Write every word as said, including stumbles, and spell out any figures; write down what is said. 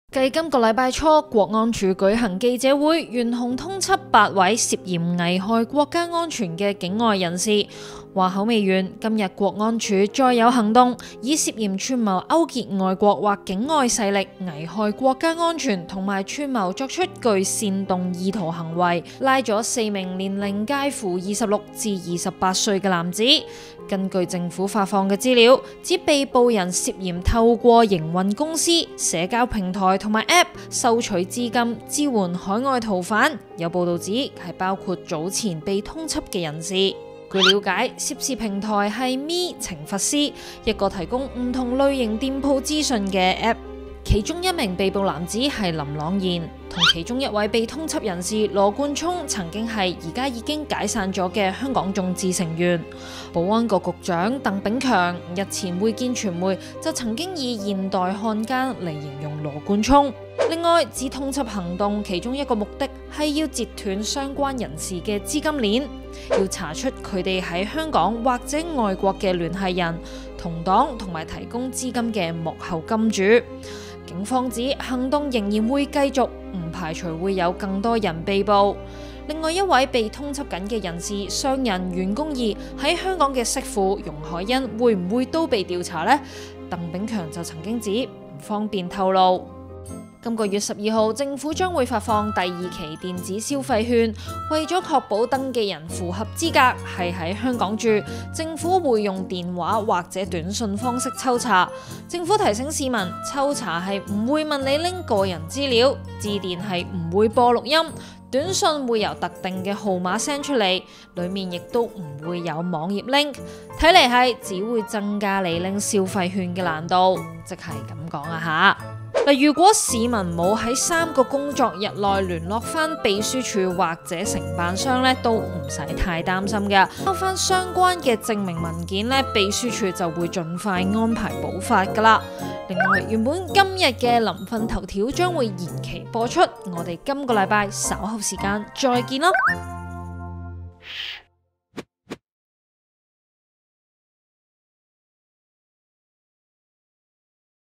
繼今個禮拜初，國安處舉行記者會，懸紅通緝八位涉嫌危害國家安全嘅境外人士。話口未完，今日國安處再有行動，以涉嫌串謀勾結外國或境外勢力危害國家安全同埋串謀作出具煽動意圖行為，拉咗四名年齡介乎二十六至二十八歲嘅男子。根據政府發放嘅資料，指被捕人涉嫌透過營運公司、社交平台同埋 App 收取資金，支援海外逃犯。有報道指係包括早前被通緝嘅人士。據了解，涉事平台係 Me 懲罰師，一個提供唔同類型店鋪資訊嘅 App。其中一名被捕男子係林朗彥，同其中一位被通緝人士羅冠聰曾經係而家已經解散咗嘅香港眾志成員。保安局局長鄧炳強日前會見傳媒，就曾經以現代漢奸嚟形容羅冠聰。另外，指通緝行動其中一個目的係要截斷相關人士嘅資金鏈，要查出佢哋喺香港或者外國嘅聯繫人、同黨同埋提供資金嘅幕後金主。警方指行動仍然會繼續，唔排除會有更多人被捕。另外一位被通緝緊嘅人士商人袁弓夷喺香港嘅媳婦容海恩會唔會都被調查呢？鄧炳強就曾經指唔方便透露。今個月十二號，政府將會發放第二期電子消費券，為咗確保登記人符合資格係喺香港住，政府會用電話或者短信方式抽查。政府提醒市民，抽查係唔會問你拎個人資料，致電係唔會播錄音，短信會由特定嘅號碼 send 出嚟，裏面亦都唔會有網頁 link。睇嚟係只會增加你拎消費券嘅難度，即係咁講啊吓。嗱，如果市民冇喺三個工作日內聯絡翻秘書處或者承辦商咧，都唔使太擔心嘅。交翻相關嘅證明文件咧，秘書處就會盡快安排補發噶啦。另外，原本今日嘅臨瞓頭條將會延期播出，我哋今個禮拜稍後時間再見啦。